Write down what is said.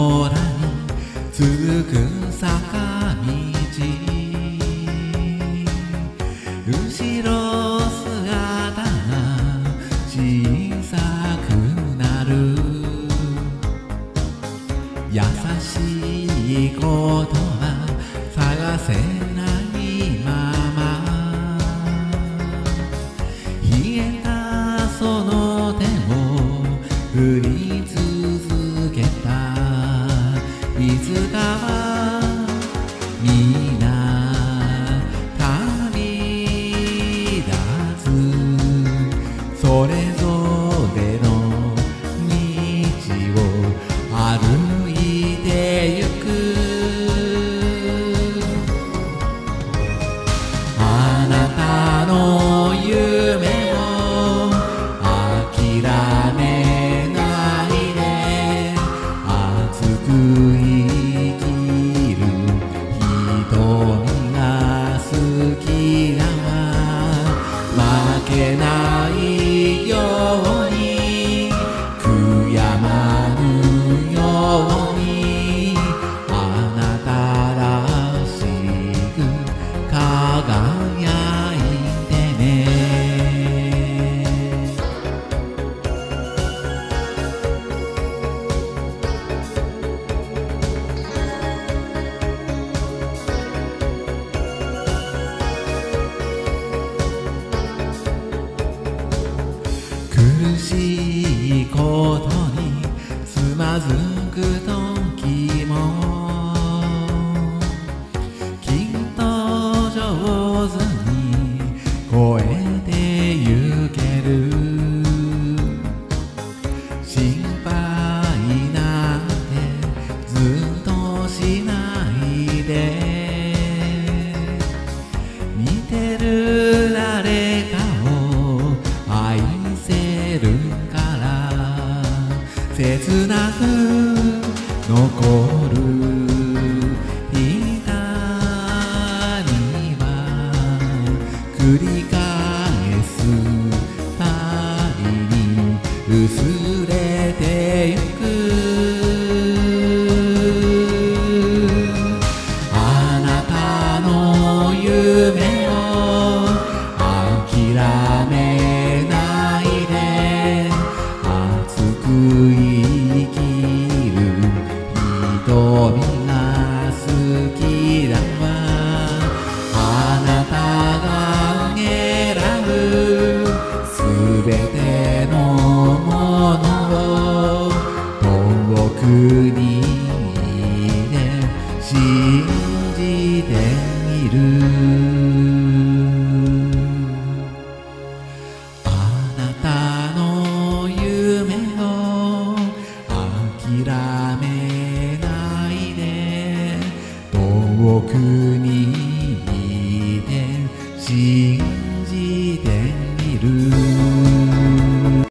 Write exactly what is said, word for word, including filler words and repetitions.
空に続く坂道、後ろ姿が小さくなる。優しいことは探せないまま、冷えたその手を振り続けた。いつかはみんな旅立つ。それぞれの道を歩いてゆく。あなたの夢を諦めないで、熱く生きる瞳が好きだわ。負けないように悔やまぬように、あなたらしく輝いてね。苦しいことにつまずく時も、きっと上手に越えてゆける。心配なんてずっとしないで、見てる誰かを愛せるから、切なく残